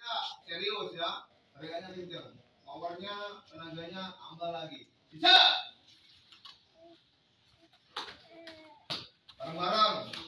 mereka serius ya. Tariknya kencang. Powernya, tenaganya tambah lagi. Bisa. Bareng-bareng.